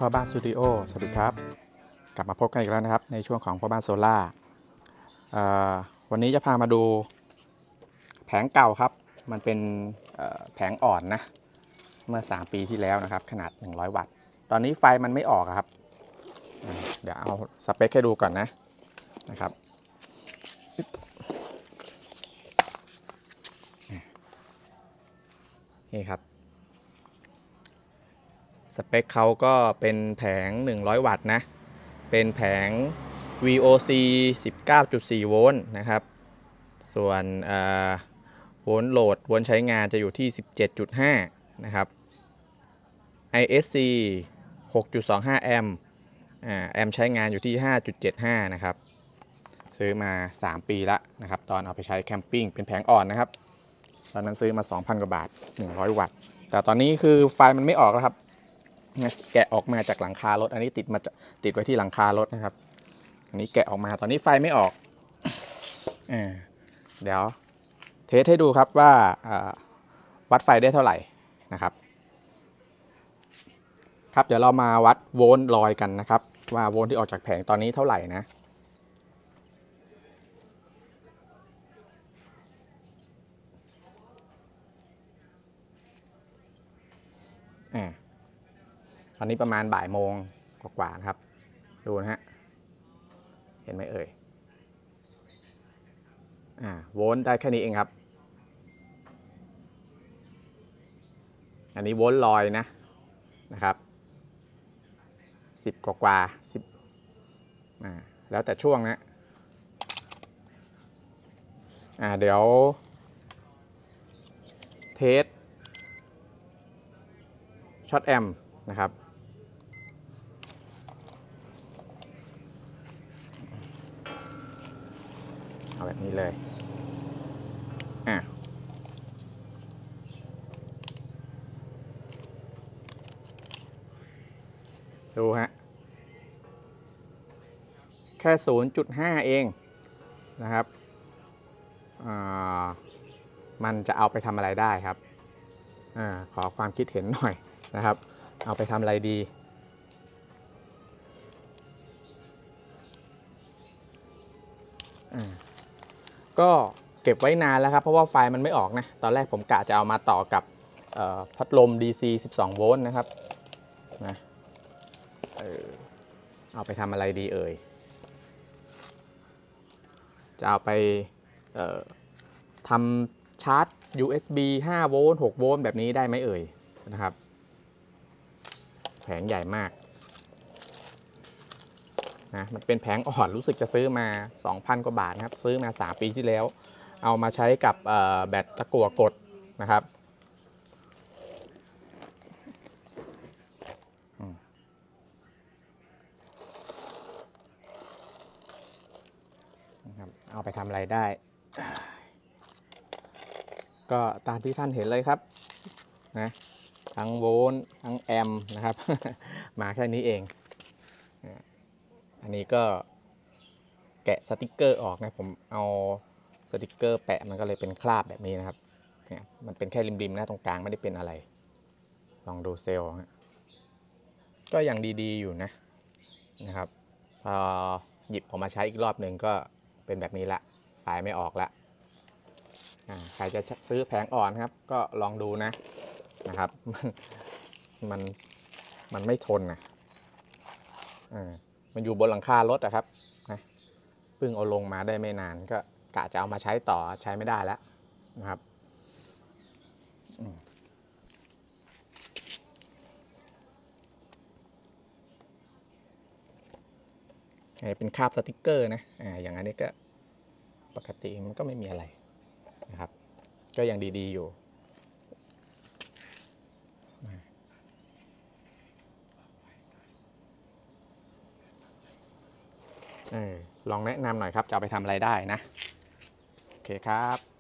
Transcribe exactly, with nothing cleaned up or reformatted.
พ่อบ้านสตูดิโอสวัสดีครับกลับมาพบกันอีกแล้วนะครับในช่วงของพ่อบ้านโซล่าวันนี้จะพามาดูแผงเก่าครับมันเป็นแผงอ่อนนะเมื่อสามปีที่แล้วนะครับขนาดหนึ่งร้อยวัตต์ตอนนี้ไฟมันไม่ออกครับเดี๋ยวเอาสเปคให้ดูก่อนนะนะครับนี่ครับสเปคเขาก็เป็นแผงหนึ่งร้อยวัตต์นะเป็นแผง วี โอ ซี สิบเก้าจุดสี่ โวลต์นะครับส่วนโวลต์โหลดโวลต์ใช้งานจะอยู่ที่ สิบเจ็ดจุดห้า นะครับ ไอ เอส ซี หกจุดสองห้า แอมป์แอมป์ใช้งานอยู่ที่ ห้าจุดเจ็ดห้า นะครับซื้อมาสามปีแล้วนะครับตอนเอาไปใช้แคมปิ้งเป็นแผงอ่อนนะครับตอนนั้นซื้อมา สองพัน กว่าบาทหนึ่งร้อยวัตต์แต่ตอนนี้คือไฟมันไม่ออกแล้วครับแกะออกมาจากหลังคารถอันนี้ติดมาติดไว้ที่หลังคารถนะครับอันนี้แกะออกมาตอนนี้ไฟไม่ออกเดี๋ยวเทสให้ดูครับว่าวัดไฟได้เท่าไหร่นะครับครับเดี๋ยวเรามาวัดโวลต์ลอยกันนะครับว่าโวลต์ที่ออกจากแผงตอนนี้เท่าไหร่นะอ่าตอนนี้ประมาณบ่ายโมงกว่าๆนะครับดูนะฮะเห็นไหมเอ่ยอ่าโวลต์ได้แค่นี้เองครับอันนี้โวลต์ลอยนะนะครับสิบกว่ากว่าสิบอ่าแล้วแต่ช่วงนะอ่าเดี๋ยวเทสช็อตแอมป์นะครับเอาแบบนี้เลยอ่ะดูฮะแค่ ศูนย์จุดห้า เองนะครับมันจะเอาไปทำอะไรได้ครับอขอความคิดเห็นหน่อยนะครับเอาไปทำอะไรดีก็เก็บไว้นานแล้วครับเพราะว่าไฟมันไม่ออกนะตอนแรกผมกะจะเอามาต่อกับพัดลม ดี ซี สิบสอง โวลต์นะครับนะเออเอาไปทำอะไรดีเอ่ยจะเอาไปทำชาร์จ ยู เอส บี ห้า โวลต์ หก โวลต์แบบนี้ได้ไหมเอ่ยนะครับแผงใหญ่มากนะมันเป็นแผงอ่อนรู้สึกจะซื้อมา สองพัน กว่าบาทนะครับซื้อมาสามปีที่แล้วเอามาใช้กับแบตตะกั่วกดนะครับเอาไปทำอะไรได้ก็ตามที่ท่านเห็นเลยครับนะทั้งโวลต์ทั้งแอมป์นะครับมาแค่นี้เองอันนี้ก็แกะสติกเกอร์ออกนะผมเอาสติกเกอร์แปะมันก็เลยเป็นคราบแบบนี้นะครับเนี่ยมันเป็นแค่ริมๆนะตรงกลางไม่ได้เป็นอะไรลองดูเซลล์ก็ยังดีๆอยู่นะนะครับพอหยิบออกมาใช้อีกรอบหนึ่งก็เป็นแบบนี้ละไฟไม่ออกละใครจะซื้อแผงอ่อนครับก็ลองดูนะนะครับมันมันมันไม่ทนนะมันอยู่บนหลังคารถอะครับนะเพิ่งเอาลงมาได้ไม่นานก็กะจะเอามาใช้ต่อใช้ไม่ได้แล้วนะครับเป็นคราบสติกเกอร์นะอ่าอย่างนี้ก็ปกติมันก็ไม่มีอะไรนะครับก็ยังดีๆอยู่ลองแนะนำหน่อยครับจะเอาไปทำอะไรได้นะโอเคครับ